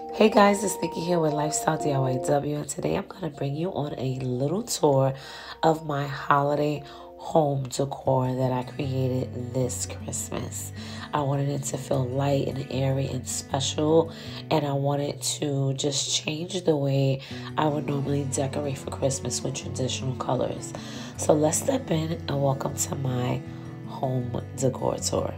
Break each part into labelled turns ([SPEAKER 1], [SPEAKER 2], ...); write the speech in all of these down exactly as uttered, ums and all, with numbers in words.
[SPEAKER 1] Hey guys, it's Nikki here with Lifestyle D I Y W, and today I'm going to bring you on a little tour of my holiday home decor that I created this Christmas. I wanted it to feel light and airy and special, and I wanted to just change the way I would normally decorate for Christmas with traditional colors. So let's step in and welcome to my home decor tour.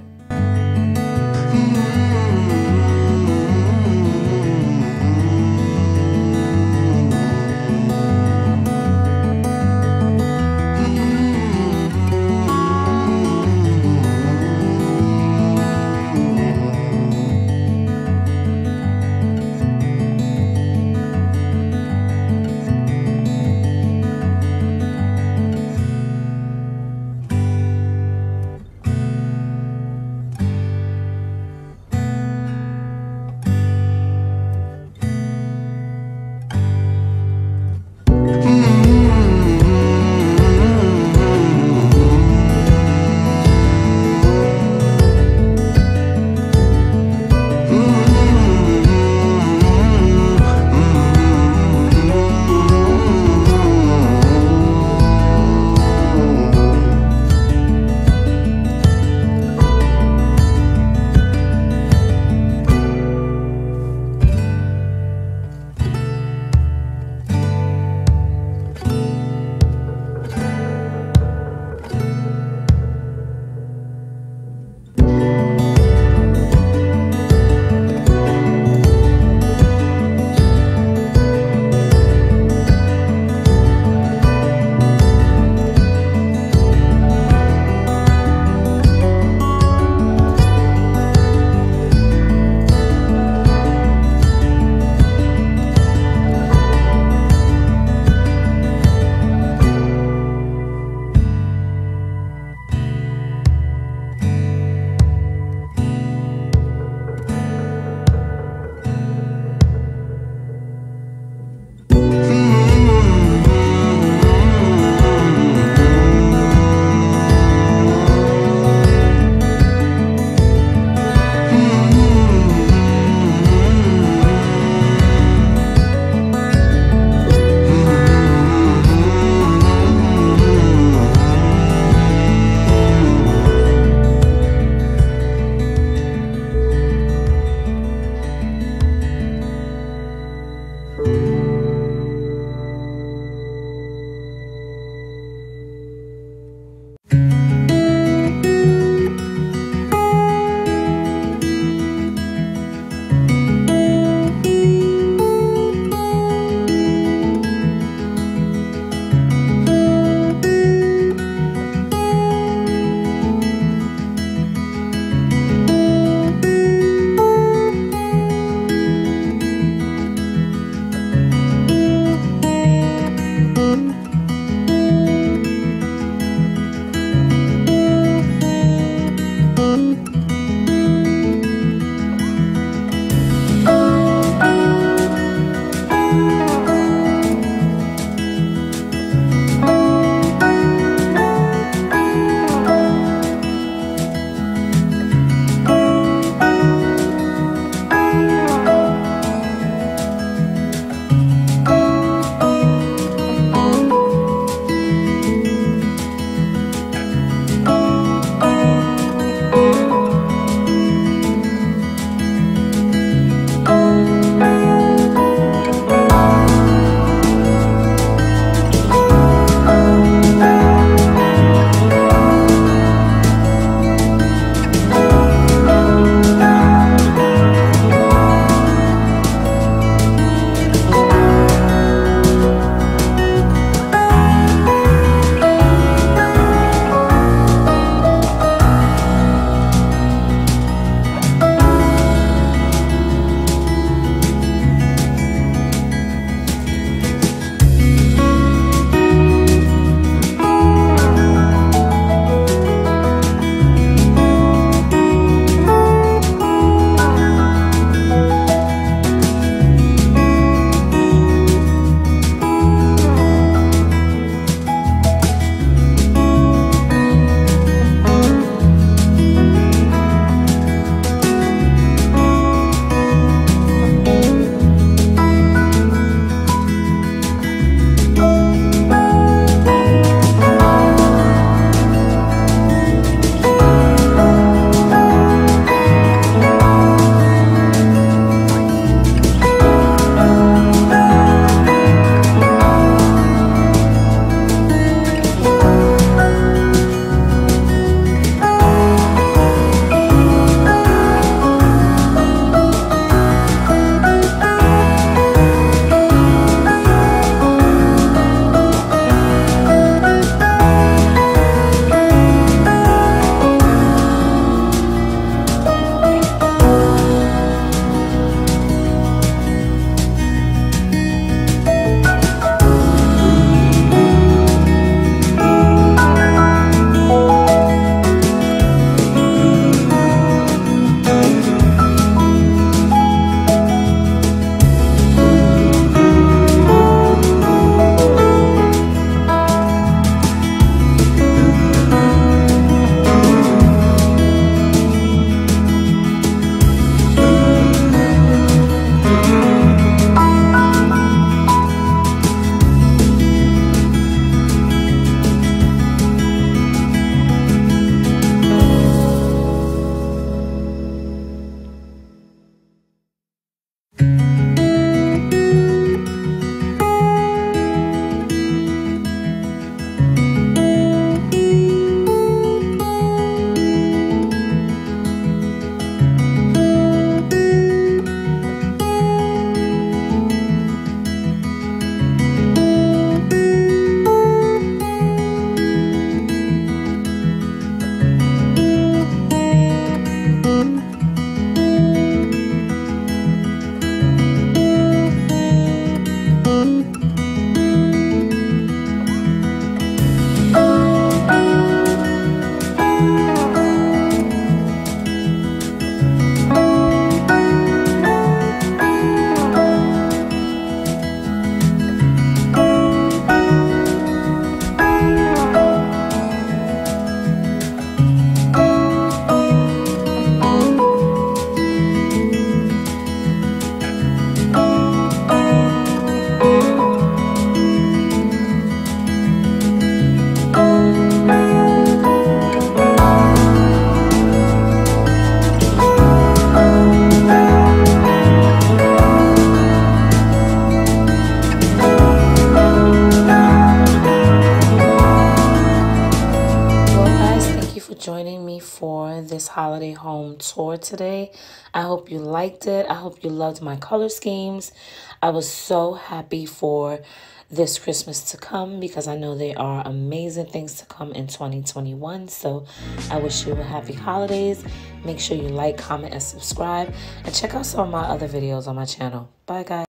[SPEAKER 1] holiday home tour today. I hope you liked it. I hope you loved my color schemes. I was so happy for this Christmas to come because I know there are amazing things to come in twenty twenty-one. So I wish you a happy holidays. Make sure you like, comment, and subscribe. And check out some of my other videos on my channel. Bye, guys.